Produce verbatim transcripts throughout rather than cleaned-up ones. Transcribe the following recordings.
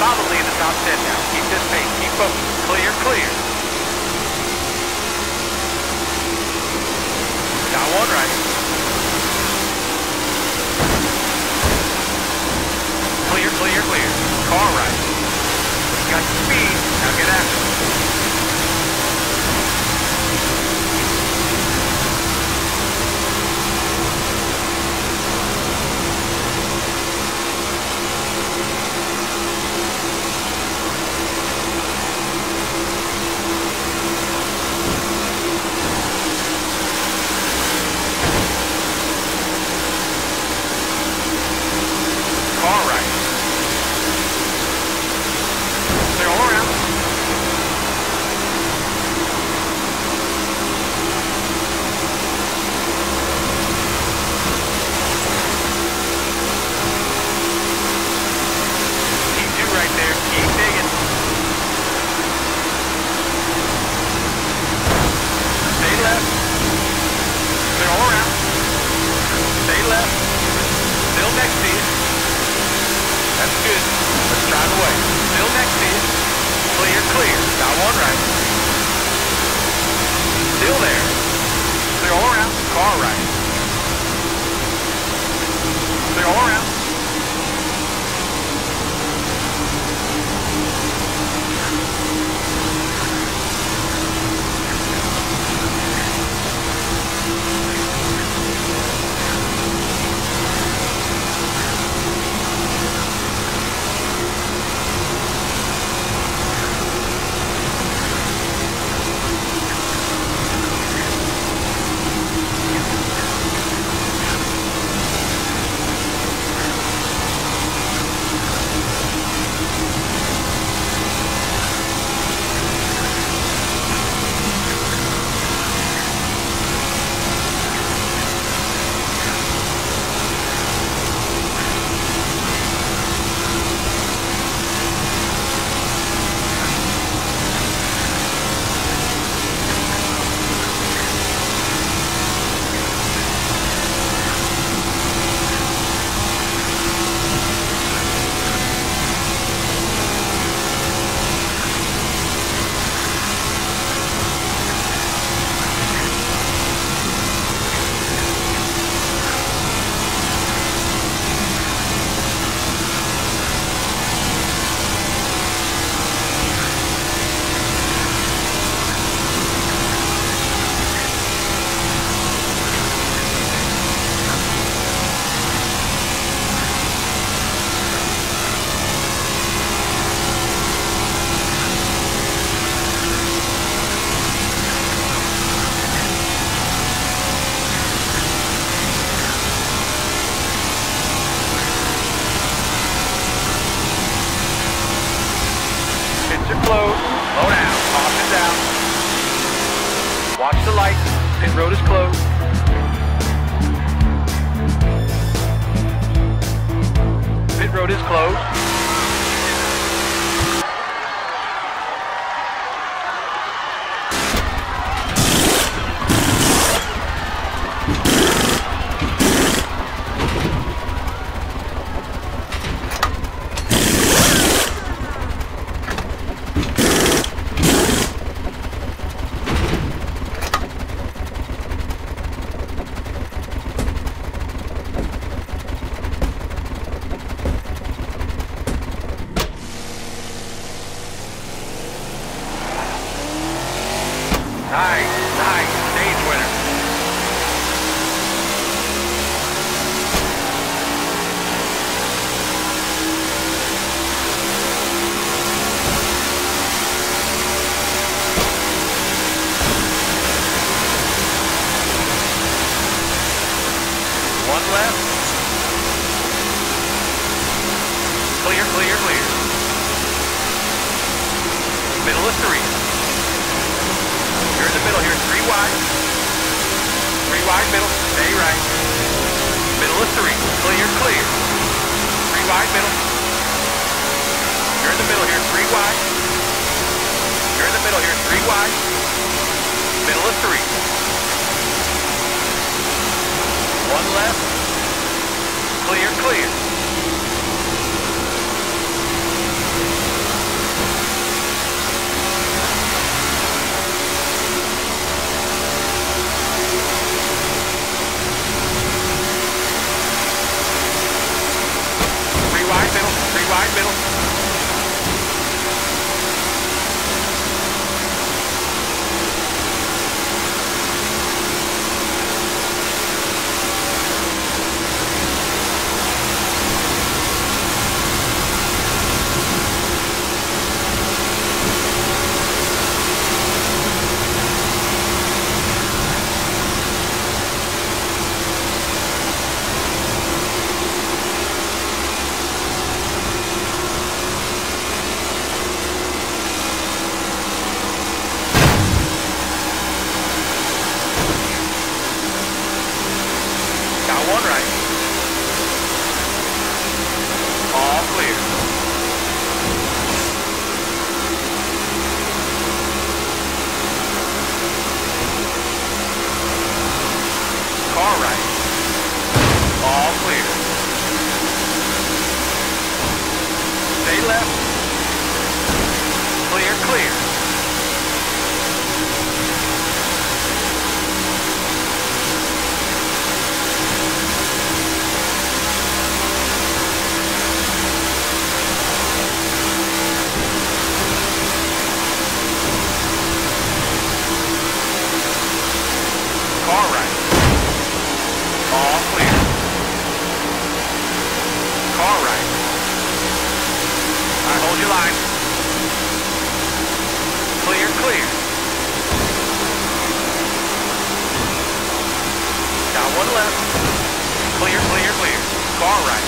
solidly in the top ten now. Keep this pace. Keep focused. Clear, clear. Got one right. Clear, clear, clear. Car right. Got the speed. Now get after it. Watch the light. Pit road is closed. Pit road is closed. Nice, nice, stage winner. One left. Clear, clear, clear. Middle of three. You're in the middle here, three wide. Three wide, middle, stay right. Middle of three, clear, clear. Three wide, middle. You're in the middle here, three wide. You're in the middle here, three wide. Middle of three. One left. Clear, clear. wide, middle. One right. All clear. Car right. All clear. Stay left. Clear, clear. Car right. All clear. Car right. All right, hold your line. Clear, clear. Got one left. Clear, clear, clear. Car right.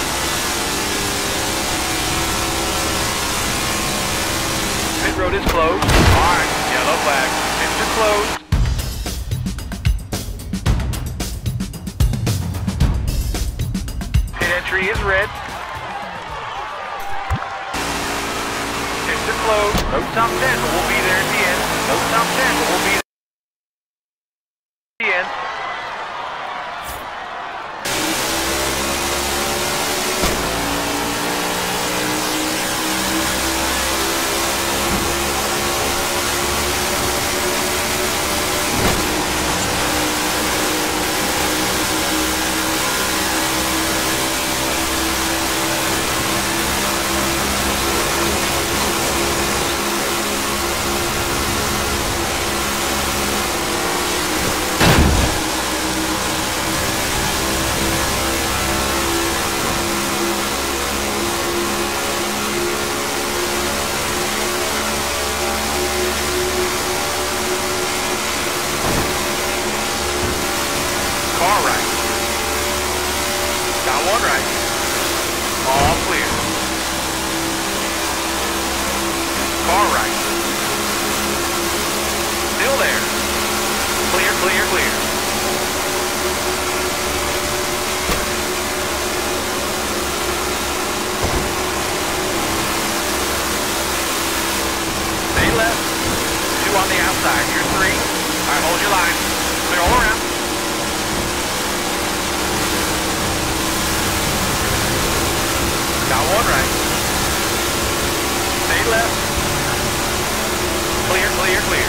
Pit road is closed. All right, yellow flag. Pits are closed. Entry is red. Pits are closed. No top ten, but we'll be there at the end. No top ten, but we'll be there at the end. Car right. Got one right. All clear. Car right. Still there. Clear, clear, clear. Stay left. Two on the outside. You're three. All right, hold your line. Clear all around. Got one right. Stay left. Clear, clear, clear.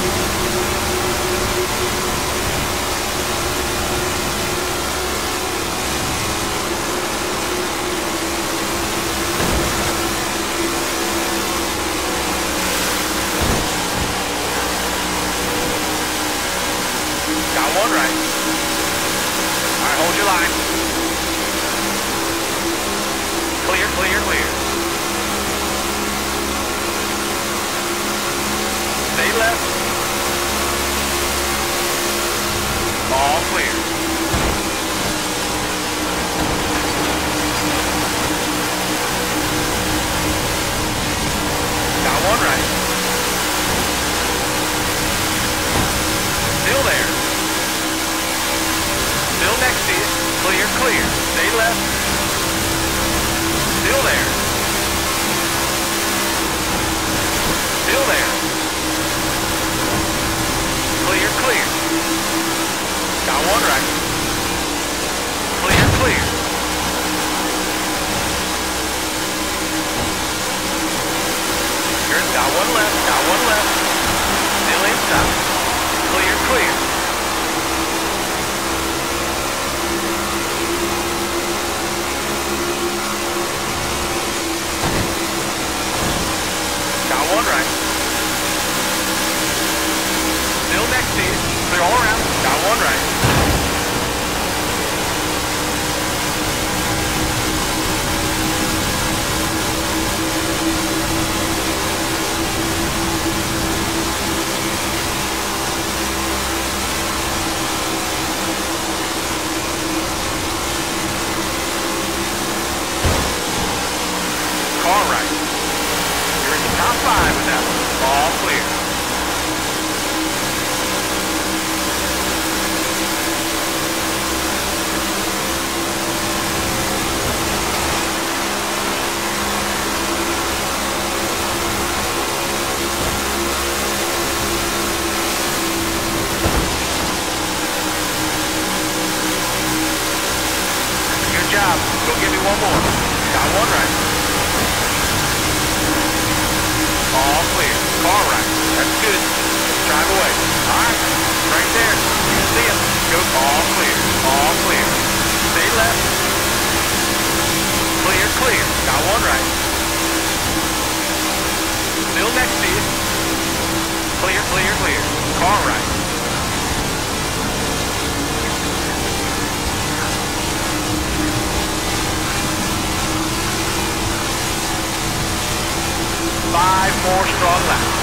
Got one right. All right, hold your line. Clear, clear, clear. Stay left. All clear. Got one right. Still there. Still next to you. Clear, clear. Stay left. Still there. Still there. Clear, clear. Got one right. Clear, clear. Here's got one left, got one left. Still inside. Clear, clear. one right. Car right. You're in the top five with that one. All clear. Good job. Go give me one more. Got one right. All clear. Car right. That's good. Drive away. All right. Right there. You can see him. Go. All clear. All clear. Stay left. Clear, clear. Got one right. Still next to you. Clear, clear, clear. Car right. Five more strong laps.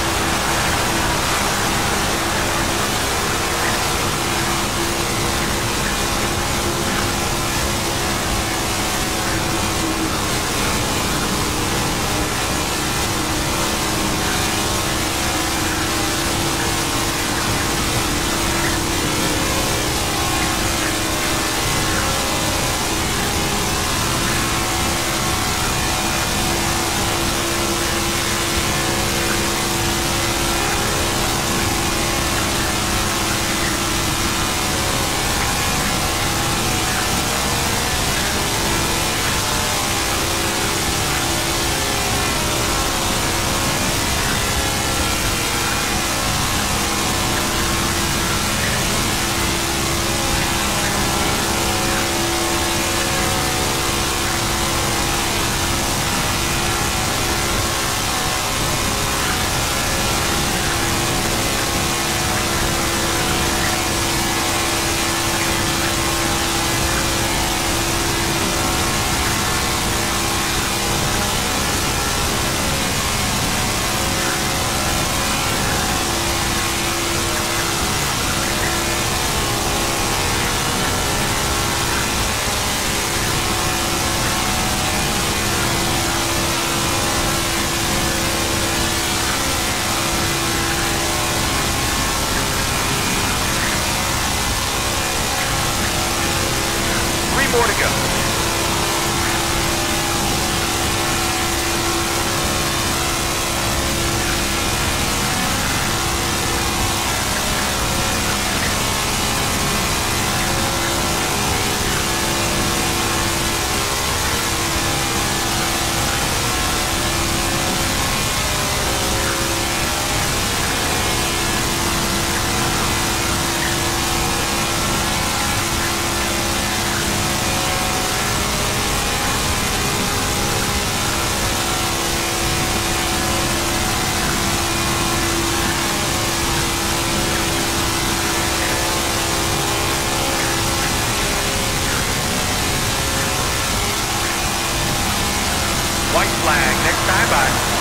More to go. White flag, next time by.